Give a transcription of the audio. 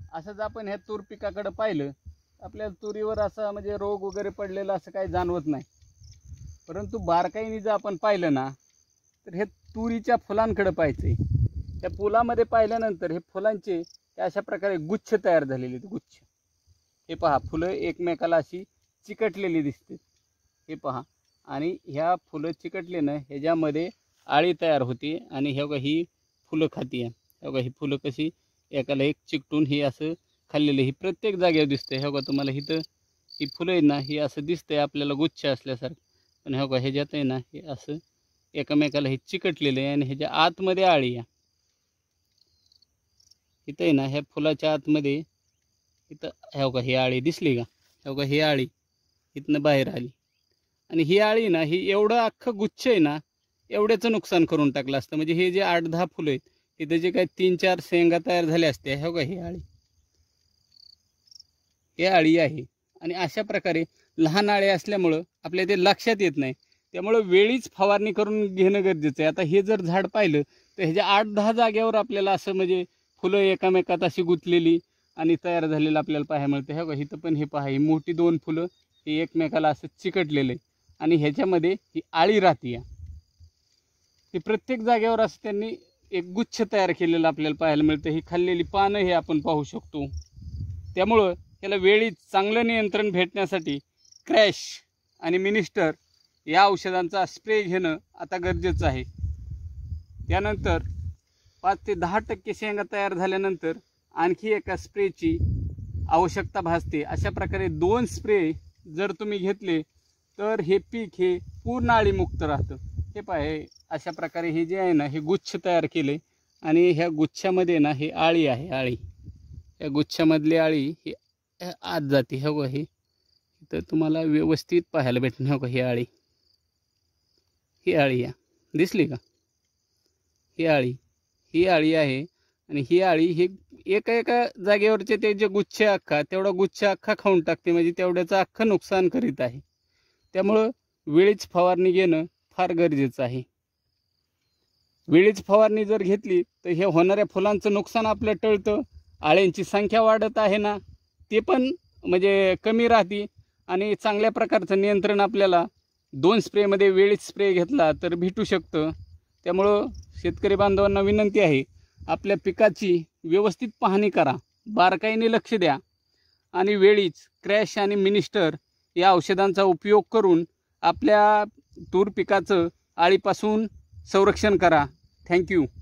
असंच आपण ह्या तूर पिकाकडे पाहिलं, आपल्याला तुरीवर असं म्हणजे रोग वगैरे पडलेला असं काही जाणवत नाही. परंतु बारकाईने जर आपण पाहिलं ना, तर हे तुरीच्या फुलांकडे पाहायचे. त्या फुलामध्ये पाहिल्यानंतर हे फुलांचे अशा प्रकारे गुच्छ तयार झालेले आहेत. गुच्छ हे पहा, फुलं एकमेकाला अशी चिकटलेली दिसते. हे पहा, आणि ह्या फुलं चिकटल्यानं ह्याच्यामध्ये आळी तयार होते आणि हे बघा ही फुलं खाती आहे. हे बघा ही फुलं कशी एकाला एक चिकटून ही असं खाल्लेलं ही प्रत्येक जागेवर दिसते. हे बघा तुम्हाला इथं ही फुलं आहेत ना, ही असं दिसतंय आपल्याला गुच्छ असल्यासारखं, पण हे बघा ह्याच्यात आहे ना हे असं एकमेकाला हे चिकटलेलं आहे आणि ह्याच्या आतमध्ये आळी आहे. इथं आहे ना ह्या फुलाच्या आतमध्ये इथं हे बघा ही आळी दिसली का? हे बघा ही आळी इथनं बाहेर आली आणि ही आळी ना ही एवढं अख्खं गुच्छ आहे ना, एवढ्याचं नुकसान करून टाकलं असतं. म्हणजे हे जे 8-10 फुलं आहेत इथं जे काही 3-4 शेंगा तयार झाल्या असत्या, हे बघा ही आळी, हे आळी आहे. आणि अशा प्रकारे लहान आळे असल्यामुळं आपल्या ते लक्षात येत नाही. त्यामुळं वेळीच फवारणी करून घेणं गरजेचं आहे. आता हे जर झाड पाहिलं तर ह्याच्या 8-10 जागेवर आपल्याला असं म्हणजे फुलं एकामेकात अशी गुंतलेली आणि तयार झालेलं आपल्याला पाहायला मिळतं. हे बघा इथं पण हे पहा, ही मोठी 2 फुलं हे एकमेकाला असं चिकटलेले आणि ह्याच्यामध्ये ही आळी राहते. ही प्रत्येक जागेवर असं त्यांनी एक गुच्छ तयार केलेलं आपल्याला पाहायला मिळतं. ही खाल्लेली पानं हे आपण पाहू शकतो. त्यामुळं याला वेळीच चांगलं नियंत्रण भेटण्यासाठी क्रॅश आणि मिनिस्टर या औषधांचा स्प्रे घेणं आता गरजेचं आहे. त्यानंतर 5 ते 10% शेंगा तयार झाल्यानंतर आणखी एका स्प्रेची आवश्यकता भासते. अशा प्रकारे 2 स्प्रे जर तुम्ही घेतले तर हे पीक हे पूर्ण आळीमुक्त राहतं. हे पाहे अशा प्रकारे हे जे आहे ना हे गुच्छ तयार केले आणि ह्या गुच्छामध्ये ना हे आळी आहे. आळी या गुच्छामधली आळी ही आत जाते. हे बघा हे तर तुम्हाला व्यवस्थित पाहायला भेटणार. हो का ही आळी, ही आळी या दिसली का? ही आळी आहे आणि ही आळी हे एका जागेवरचे ते जे गुच्छ अख्खा तेवढा गुच्छ अख्खा खाऊन टाकते. म्हणजे तेवढ्याचं अख्खं नुकसान करीत आहे. त्यामुळं वेळीच फवारणी घेणं फार गरजेचं आहे. वेळीच फवारणी जर घेतली तर हे होणाऱ्या फुलांचं नुकसान आपलं टळतं. आळ्यांची संख्या वाढत आहे ना, ते पण म्हणजे कमी राहते आणि चांगल्या प्रकारचं नियंत्रण आपल्याला 2 स्प्रेमध्ये वेळीच स्प्रे घेतला तर भेटू शकतं. त्यामुळं शेतकरी बांधवांना विनंती आहे, आपल्या पिकाची व्यवस्थित पाहणी करा, बारकाईने लक्ष द्या आणि वेळीच क्रॅश आणि मिनिस्टर या औषधांचा उपयोग करून आपल्या तूर पिकाचं आळीपासून संरक्षण करा. थँक्यू.